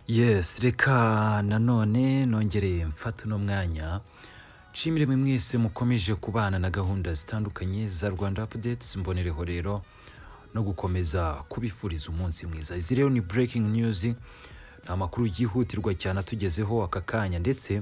Yes, reka nanone nongere mfata uno mwanya nshimire mwe mwese mukomeje kubana na gahunda zitandukanye za Rwanda updates, mbonereho rero no gukomeza kubifuriza umunsi mwiza. Izi rero ni breaking news, ni amakuru yihutirwa cyane atugezeho aka kanya, ndetse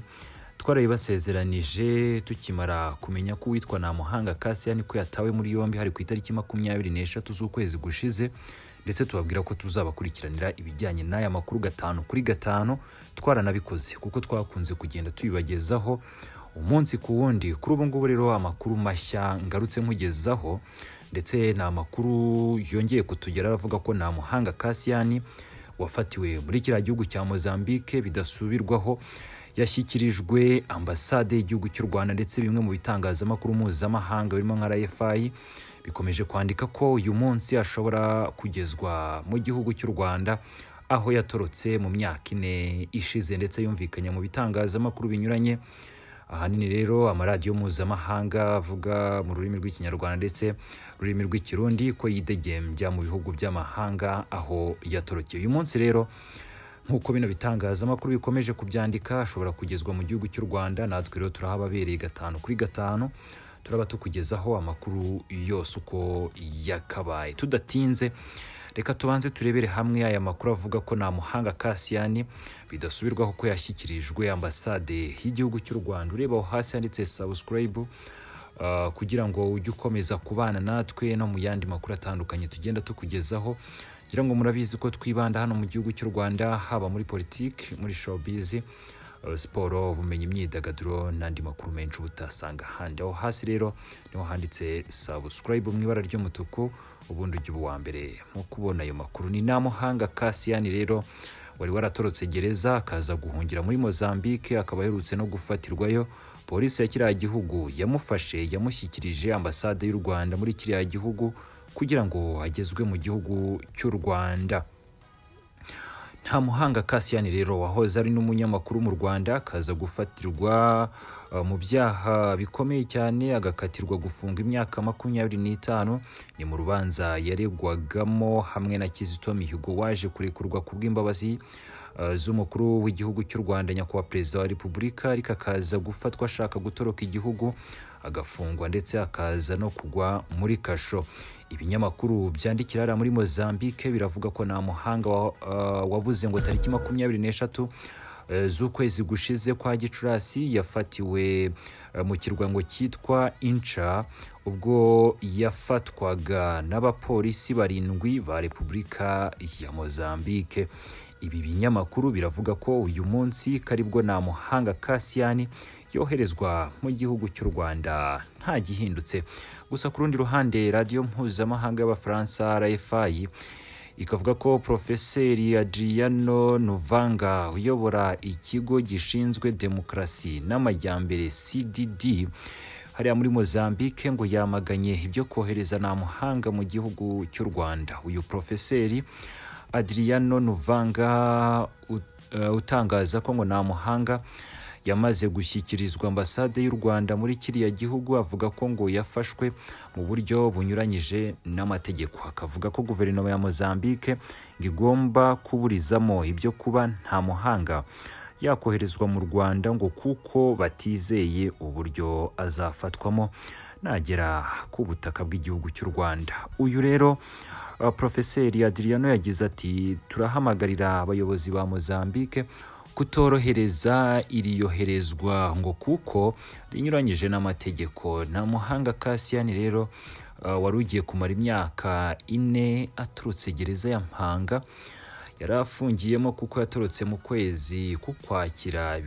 twarayibasezeranije tukimara kumenya ko witwa Ntamuhanga Cassien ko yatawe muri yombi hari ku itariki 23 z'ukwezi gushize, ndetse tubabwira ko tuzabakurikiranira ibijyanye n'aya makuru 5 kuri 5. Twaranabikoze kuko twakunze kugenda tubibagezaho umunsi ku wundi. Kuri ubu ngubu rero amakuru mashya ngarutse nkugezaho, ndetse na amakuru yongeye kutugera avuga ko Ntamuhanga Cassien wafatiwe muri kiriya gihugu cya Mozambique bidasubirwaho yashyikirijwe ambasade y'igihugu cy'u Rwanda, ndetse bimwe mu bitangazamakuru mpuzamahanga birimo nka RY'IHURIRO bikomeje kwandika ko uyu munsi ashobora kugezwa mu gihugu cy'u Rwanda aho yatorotse mu myaka 4 ishize, ndetse yumvikanye mu bitangazamakuru binyuranye. Ahanini rero amaradiyo mpuzamahanga avuga mu rurimi rw'ikinyarwanda ndetse rurimi rw'ikirundi ko yidegembya mu bihugu by'amahanga aho yatorokeye. Uyu munsi rero nkuko bino bitangazamakuru bikomeje kubyandika ashobora kugezwa mu gihugu cy'u Rwanda. Natwe rero turahababereye 5 kuri 5, turaba tukugezaho amakuru yose uko yakabaye. Tudatinze reka tubanze turebere hamwe aya makuru avuga ko Ntamuhanga Cassien bidasubirwaho ko yashyikirijwe ambasade y'igihugu cy'u Rwanda. Ureba aho hasi handitse subscribe kugira ngo ujye ukomeza kubana natwe no mu yandi makuru atandukanye tugenda tukugezaho. Ngira ngo murabizi ko twibanda hano mu gihugu cy'u Rwanda, haba muri politiki, muri showbiz, siporo, ubumenyi, imyidagaduro n'andi makuru menshi utasanga handi. Aho hasi rero niho handitse subscribe mu ibara ry'umutuku, ubundi ujye uwa mbere mu kubona ayo makuru. Ni Ntamuhanga Cassien rero wari waratorotse gereza akaza guhungira muri Mozambique, akaba aherutse no gufatirwayo. Polisi ya kiriya gihugu yamufashe, yamushyikirije ambasade y'u Rwanda muri kiriya gihugu kugira ngo agezwe mu gihugu cy'u Rwanda. Ntamuhanga Cassien rero wahoze ari n'umunyamakuru mu Rwanda akaza gufatirwa mu byaha bikomeye cyane, agakatirwa gufunga imyaka 25. Ni mu rubanza yaregwagamo hamwe na Kizito Mihigo waje kurekurwa ku bw'imbabazi z'umukuru w'igihugu cy'u Rwanda nyakubahwa Perezida wa Repubulika, ariko akaza gufatwa ashaka gutoroka igihugu, agafungwa ndetse akaza no kugwa muri kasho. Ibinyamakuru byandikira muri Mozambique biravuga ko Ntamuhanga wabuze ngo tariki 23 z'ukwezi gushize kwa Gicurasi yafatiwe mu kirwa ngo cyitwa Incha, ubwo yafatwaga n'abapolisi 7 ba Repubulika ya Mozambique. Ibi binyamakuru biravuga ko uyu munsi karibwo Ntamuhanga Cassien yoherezwa mu gihugu cy'u Rwanda nta gihindutse. Gusa ku rundi ruhande radiyo mpuzamahanga y'Abafaransa RFI ikavuga ko Profeseri Adriano Novanga uyobora ikigo gishinzwe demokarasi n'amajyambere CDD hariya muri Mozambique ngo yamaganye ibyo kohereza Ntamuhanga mu gihugu cy'u Rwanda. Uyu Profeseri Adriano Novanga utangaza ko ngo Ntamuhanga yamaze gushyikirizwa ambasade y'u Rwanda muri kiriya gihugu, avuga ko ngo yafashwe mu buryo bunyuranyije n'amategeko. Akavuga ko guverinoma ya Mozambique ngigomba kuburizamo ibyo kuba Ntamuhanga yakoherezwa mu Rwanda ngo kuko batizeye uburyo azafatwamo nagera ku butaka bw'igihugu cy'u Rwanda. Uyu rero Profeseri Adriano yagize ati turahamagarira abayobozi ba Mozambique kutorohereza iri yoherezwa ngo kuko rinyuranyije n'amategeko. Ntamuhanga Cassien rero wari ugiye kumara imyaka 4 aturutse gereza ya Mpanga, yarafungiyemo kuko yatorotse mu kwezi k'Ukwakira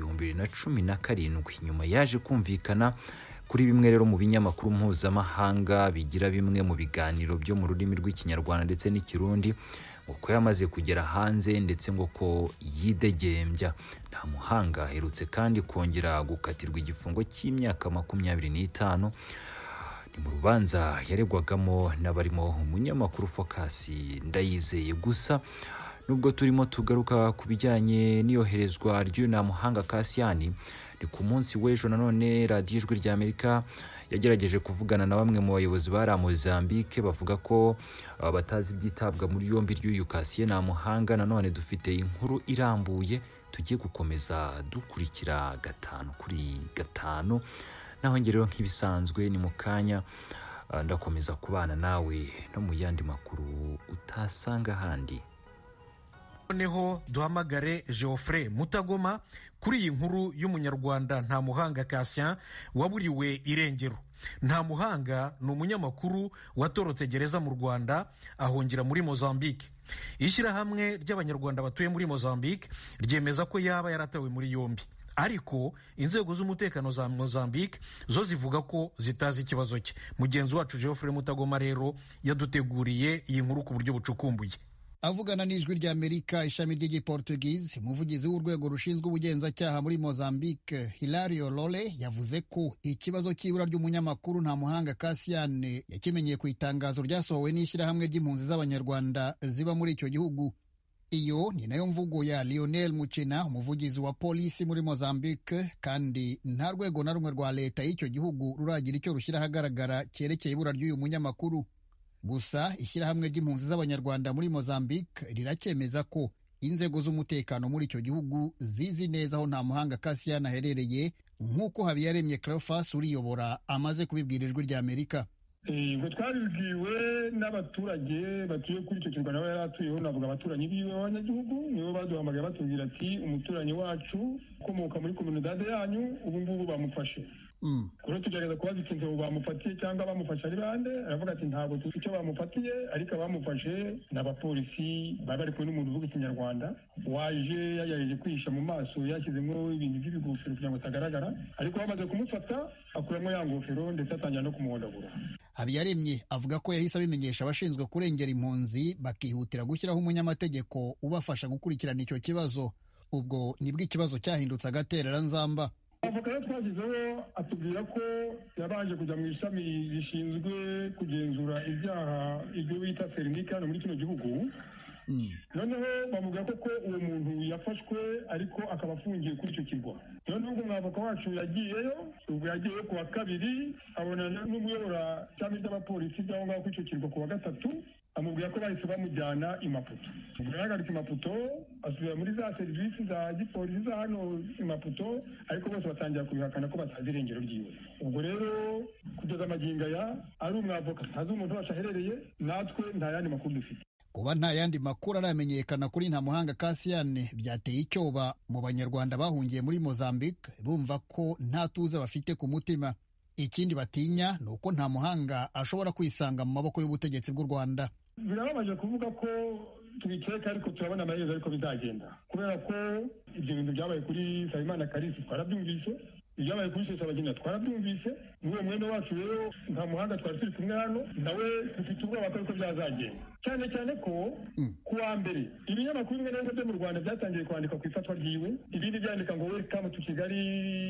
2017. Nyuma yaje kumvikana kuri bimwe rero mu binyamakuru mpuzamahanga bigira bimwe mu biganiro byo mu rurimi rw'ikinyarwanda ndetse n'ikirundi uko yamaze kugera hanze, ndetse ngo ko yidegembya. Ntamuhanga aherutse kandi kongera gukatirwa igifungo cy'imyaka 25. Ni mu rubanza yaregwagamo n'abarimo umunyamakuru Focus Ndayizeye. Gusa nubwo turimo tugaruka ku bijyanye n'iyoherezwa ry'uyu Ntamuhanga Cassien, ni ku munsi w'ejo nanone radiyo Ijwi ry'Amerika yagerageje kuvugana na bamwe mu bayobozi bari Mozambique bavuga ko batazi ibyitabwa muri yombi ry'uyu Cassien Ntamuhanga. Nanone dufite inkuru irambuye tugiye gukomeza dukurikira 5 kuri 5. Naho ngereho nk'ibisanzwe ni mu kanya ndakomeza kubana nawe no mu yandi makuru utasanga handi. Noneho duhamagare Geoffrey Mutagoma kuri iyi nkuru y'umunyarwanda Ntamuhanga Cassien waburiwe irengero. Ntamuhanga ni umunyamakuru watorotse gereza mu Rwanda ahungira muri Mozambique. Ishyirahamwe ry'abanyarwanda batuye muri Mozambique ryemeza ko yaba yaratawe muri yombi, ariko inzego z'umutekano za Mozambique zo zivuga ko zitazi ikibazo cye. Mugenzi wacu Geoffrey Mutagoma rero yaduteguriye iyi nkuru ku buryo bucukumbuye. Avugana n'ijwi ry'Amerika ishami ry'igiportugize, umuvugizi w'urwego rushinzwe ubugenzacyaha muri Mozambique Hilario Lole yavuze ko ikibazo cy'ibura ry'umunyamakuru Ntamuhanga Cassien yakimenyeye ku itangazo ryasohowe n'ishyirahamwe ry'impunzi z'abanyarwanda ziba muri icyo gihugu. Iyo ni nayo mvugo ya Lionel Muchina, umuvugizi wa polisi muri Mozambique, kandi nta rwego na rumwe rwa leta y'icyo gihugu ruragira icyo rushyira ahagaragara cyerekeye ibura ry'uyu munyamakuru. Gusa ishyirahamwe ry'impunzi z'abanyarwanda muri Mozambique riracyemeza ko inzego z'umutekano muri icyo gihugu zizi neza aho Ntamuhanga Cassien aherereye, nk'uko Habiyaremye Cleophas uriyobora amaze kubibwira ijwi ry'Amerika. Ngo twabibwiwe n'abaturage batuye kuri icyo kirwa nawe yari atuyeho, navuga abaturanyi biwe b'abanyagihugu, nibo baduhamagaye batubwira ati umuturanyi wacu ukomoka muri komunidade yanyu ubu ngubu bamufashe. Kuri tugerageza kubaza ikintu bamufatiye cyangwa bamufashe ari bande, aravuga ati ntabwo tuzi icyo bamufatiye, ariko abamufashe n'abapolisi bari bari kumwe n'umuntu uvuga ikinyarwanda waje yagejeje kwihisha mu maso yashyizemo ibintu by'ibigofero kugira ngo atagaragara, ariko bamaze kumufata akuramo ya ngofero ndetse atangira no kumuhondagura. Habiyaremye avuga ko yahise abimenyesha abashinzwe kurengera impunzi bakihutira gushyiraho umunyamategeko ubafasha gukurikirana icyo kibazo. Ubwo nibwo ikibazo cyahindutse agatereranzamba. Avoka rero twashyizeho atubwira ko yabanje kujya mu ishami rishinzwe kugenzura ibyaha ibyo bita serenike hano muri kino gihugu. Noneho bamubwira ko uwo muntu yafashwe ariko akaba afungiye kuri icyo kirwa. Noneho ubwo umwavoka wacu yagiyeyo, ubwo yagiyeyo ku wa kabiri abonana n'umuyobora cyangwa iby'abapolisi by'aho ngaho kuri icyo kirwa ku wa gatatu, amubwira ko bahise bamujyana i Maputo. Ubwo yahagarika i Maputo asubira muri za serivisi za gipolisi za hano i Maputo, ariko bose batangira kubihakana ko batazi irengero ryiwe. Ubwo rero kugeza amagingo aya ari umwavoka ntazi umuntu wacu aherereye, natwe nta yandi makuru dufite. Kuba nta yandi makuru aramenyekana kuri Ntamuhanga Cassien byateye icyoba mu banyarwanda bahungiye muri Mozambique, bumva ko nta tuza bafite ku mutima. Ikindi batinya ni uko Ntamuhanga ashobora kwisanga mu maboko y'ubutegetsi bw'u Rwanda. Birababaje kuvuga ko tubikeka, ariko turabona amaherezo ariko bizagenda, kubera ko ibyo bintu byabaye kuri Sayimana Karisi twarabyumvise, ibyabaye kuri Sesabagina twarabyumvise, n'uwo mwene wacu rero Ntamuhanga twari turi kumwe hano nawe dufite ubwoba ko bizagenda, cyane ko ku wa mbere ibinyamakuru bimwe na bimwe byo mu Rwanda byatangiye kwandika ku ifatwa ryiwe, ibindi byandika ngo welcome to Kigali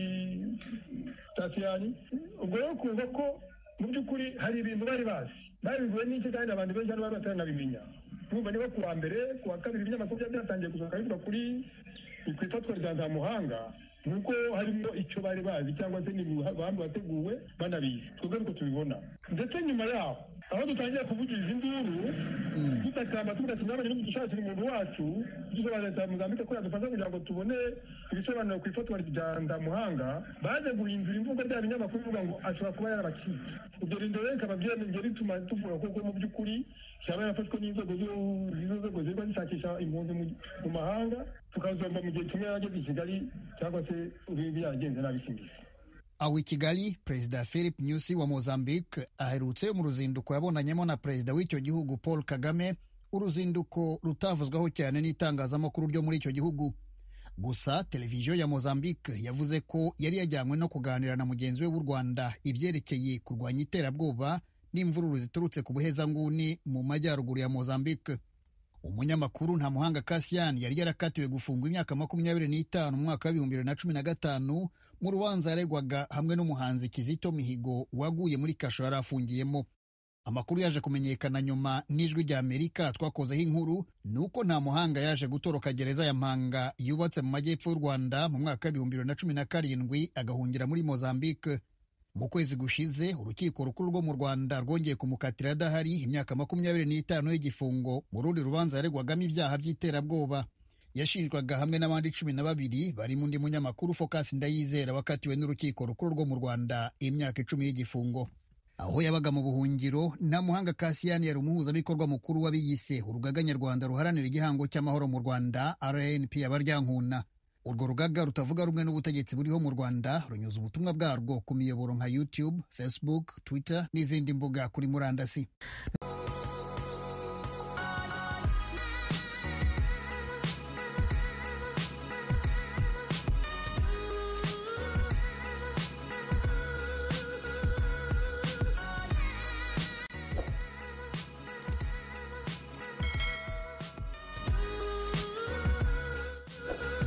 Cassien. Ubwo rero kumva ko mu by'ukuri hari ibintu bari bazi babivuye n'iki, kandi abantu benshi hano bari bataranabimenya. Numva niba ku wa mbere ku wa kabiri ibinyamakuru byatangiye gusohoka bivuga kuri ku ifatwa rya Ntamuhanga, nuko harimo icyo bari bazi cyangwa se n'ibihamba bateguwe banabizi. Twebwe ariko tubibona, ndetse nyuma yaho aho dutangiye kuvugiriza induru tutakamba tugatumye n'udushakira umuntu wacu dusobanurira leta ya Mozambique ko yadufasha kugira ngo tubone ibisobanuro ku ifatwa rya Ntamuhanga, baje guhindura imvugo rya binyamakuru bivuga ngo ashobora kuba yarabacitse. Ibyo rero bikaba byemeye bituma tuvuga ko mu by'ukuri cyaba yarafashwe n'inzego ziba zishakisha impunzi mu mahanga, tukazomba mu gihe kimwe yarageze i Kigali cyangwa se ubibi yagenze nabi singisi. Aho i Kigali, Perezida Philip Nyusi wa Mozambique aherutse mu ruzinduko yabonanyemo na perezida w'icyo gihugu Paul Kagame, uruzinduko rutavuzwaho cyane n'itangazamakuru ryo muri icyo gihugu. Gusa televiziyo ya Mozambique yavuze ko yari yajyanywe no kuganira na mugenzi we w'u Rwanda ibyerekeye kurwanya iterabwoba n'imvururu ziturutse ku buhezanguni mu majyaruguru ya Mozambique. Umunyamakuru Ntamuhanga Cassien yari yarakatiwe gufungwa imyaka 25 mu mwaka wa 2015 mu rubanza yaregwaga hamwe n'umuhanzi Kizito Mihigo waguye muri kasho yari afungiyemo. Amakuru yaje kumenyekana nyuma n'ijwi ry'Amerika twakozeho inkuru, nuko Ntamuhanga yaje gutoroka gereza ya Mpanga yubatse mu majyepfo y'u Rwanda mu mwaka wa 2017 agahungira muri Mozambique. Mu kwezi gushize urukiko rukuru rwo mu Rwanda rwongeye kumukatira adahari imyaka 25 y'igifungo mu rundi rubanza yaregwagamo ibyaha by'iterabwoba. Yashinjwaga hamwe n'abandi 12 barimo undi munyamakuru Focus Ndayizera wakatiwe n'urukiko rukuru rwo mu Rwanda imyaka 10 y'igifungo. Aho yabaga mu buhungiro, Ntamuhanga Cassien yari umuhuzabikorwa mukuru w'abiyise urugaga nyarwanda ruharanira igihango cy'amahoro mu Rwanda RNP abaryankuna. Urwo rugaga rutavuga rumwe n'ubutegetsi buriho mu Rwanda runyuza ubutumwa bwarwo ku miyoboro nka YouTube, Facebook, Twitter n'izindi mbuga kuri murandasi.